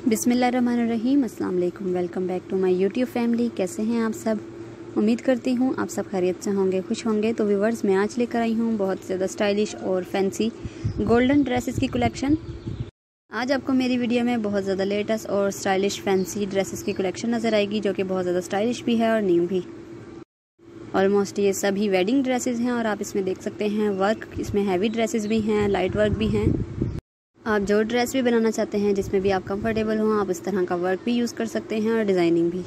बिस्मिल्लाहिर्रहमानिर्रहीम, अस्सलाम वालेकुम। Welcome back to my YouTube family. कैसे हैं आप सब? उम्मीद करती हूँ आप सब खैरियत से होंगे, खुश होंगे। तो व्यूवर्स, मैं आज लेकर आई हूँ बहुत ज़्यादा स्टाइलिश और फैंसी गोल्डन ड्रेसेस की कलेक्शन। आज आपको मेरी वीडियो में बहुत ज़्यादा लेटेस्ट और स्टाइलिश फैंसी ड्रेसेस की कलेक्शन नज़र आएगी, जो कि बहुत ज़्यादा स्टाइलिश भी है और न्यू भी। ऑलमोस्ट ये सभी वेडिंग ड्रेसेस हैं और आप इसमें देख सकते हैं वर्क, इसमें हैवी ड्रेसेस भी हैं, लाइट वर्क भी हैं। आप जो ड्रेस भी बनाना चाहते हैं, जिसमें भी आप कंफर्टेबल हों, आप इस तरह का वर्क भी यूज़ कर सकते हैं और डिज़ाइनिंग भी।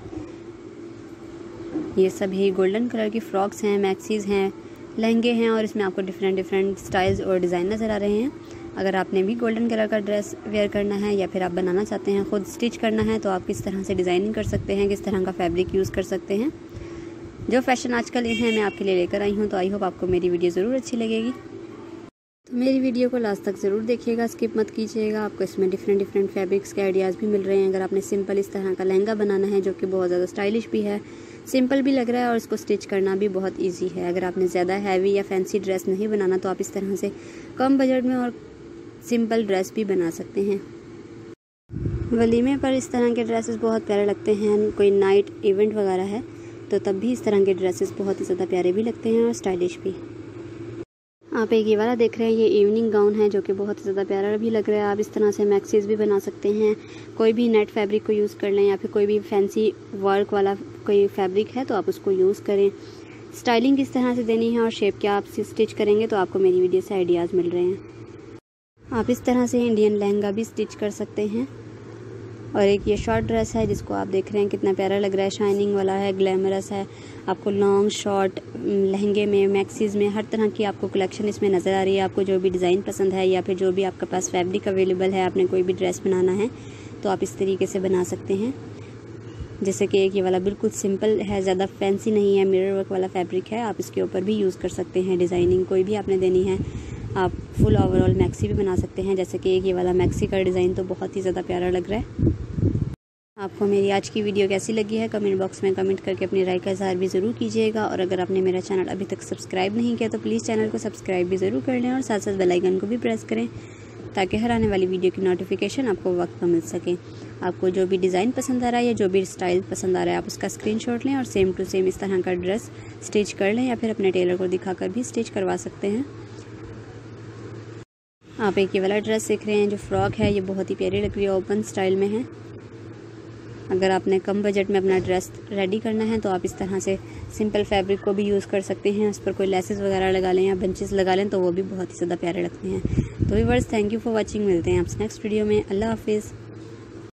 ये सभी गोल्डन कलर की फ्रॉक्स हैं, मैक्सीज़ हैं, लहंगे हैं और इसमें आपको डिफरेंट स्टाइल्स और डिज़ाइन नज़र आ रहे हैं। अगर आपने भी गोल्डन कलर का ड्रेस वेयर करना है या फिर आप बनाना चाहते हैं, ख़ुद स्टिच करना है, तो आप किस तरह से डिज़ाइनिंग कर सकते हैं, किस तरह का फैब्रिक यूज़ कर सकते हैं। जो फैशन आजकल हैं मैं आपके लिए लेकर आई हूँ। तो आई होप आपको मेरी वीडियो ज़रूर अच्छी लगेगी। तो मेरी वीडियो को लास्ट तक ज़रूर देखिएगा, स्किप मत कीजिएगा। आपको इसमें डिफरेंट फैब्रिक्स के आइडियाज़ भी मिल रहे हैं। अगर आपने सिंपल इस तरह का लहंगा बनाना है, जो कि बहुत ज़्यादा स्टाइलिश भी है, सिंपल भी लग रहा है और इसको स्टिच करना भी बहुत इजी है। अगर आपने ज़्यादा हैवी या फैंसी ड्रेस नहीं बनाना, तो आप इस तरह से कम बजट में और सिंपल ड्रेस भी बना सकते हैं। वलीमे पर इस तरह के ड्रेसेस बहुत प्यारे लगते हैं। कोई नाइट इवेंट वगैरह है तो तब भी इस तरह के ड्रेसेस बहुत ही ज़्यादा प्यारे भी लगते हैं और स्टाइलिश भी। आप एक ये वाला देख रहे हैं, ये इवनिंग गाउन है, जो कि बहुत ज़्यादा प्यारा भी लग रहा है। आप इस तरह से मैक्सीज भी बना सकते हैं। कोई भी नेट फैब्रिक को यूज़ कर लें या फिर कोई भी फैंसी वर्क वाला कोई फैब्रिक है तो आप उसको यूज़ करें। स्टाइलिंग किस तरह से देनी है और शेप क्या आप स्टिच करेंगे, तो आपको मेरी वीडियो से आइडियाज़ मिल रहे हैं। आप इस तरह से इंडियन लहंगा भी स्टिच कर सकते हैं। और एक ये शॉर्ट ड्रेस है, जिसको आप देख रहे हैं कितना प्यारा लग रहा है, शाइनिंग वाला है, ग्लैमरस है। आपको लॉन्ग शॉर्ट लहंगे में, मैक्सीज में, हर तरह की आपको कलेक्शन इसमें नज़र आ रही है। आपको जो भी डिज़ाइन पसंद है या फिर जो भी आपके पास फैब्रिक अवेलेबल है, आपने कोई भी ड्रेस बनाना है तो आप इस तरीके से बना सकते हैं। जैसे कि एक ये वाला बिल्कुल सिंपल है, ज़्यादा फैंसी नहीं है, मिरर वर्क वाला फैब्रिक है। आप इसके ऊपर भी यूज़ कर सकते हैं। डिज़ाइनिंग कोई भी आपने देनी है, आप फुल ओवरऑल मैक्सी भी बना सकते हैं। जैसे कि एक ये वाला मैक्सी का डिज़ाइन तो बहुत ही ज़्यादा प्यारा लग रहा है। आपको मेरी आज की वीडियो कैसी लगी है, कमेंट बॉक्स में कमेंट करके अपनी राय का इज़हार भी ज़रूर कीजिएगा। और अगर आपने मेरा चैनल अभी तक सब्सक्राइब नहीं किया तो प्लीज़ चैनल को सब्सक्राइब भी ज़रूर कर लें और साथ साथ बेल आइकन को भी प्रेस करें, ताकि हर आने वाली वीडियो की नोटिफिकेशन आपको वक्त पर मिल सके। आपको जो भी डिज़ाइन पसंद आ रहा है या जो भी स्टाइल पसंद आ रहा है, आप उसका स्क्रीनशॉट लें और सेम टू सेम इस तरह का ड्रेस स्टिच कर लें या फिर अपने टेलर को दिखाकर भी स्टिच करवा सकते हैं। आप एक ये वाला ड्रेस देख रहे हैं, जो फ्रॉक है, ये बहुत ही प्यारी लग रही है, ओपन स्टाइल में है। अगर आपने कम बजट में अपना ड्रेस रेडी करना है तो आप इस तरह से सिंपल फैब्रिक को भी यूज़ कर सकते हैं। उस पर कोई लेसेस वगैरह लगा लें या बंचेस लगा लें तो वो भी बहुत ही ज़्यादा प्यारे लगते हैं। तो viewers, thank you for watching. मिलते हैं आपसे नेक्स्ट वीडियो में। अल्लाह हाफिज़।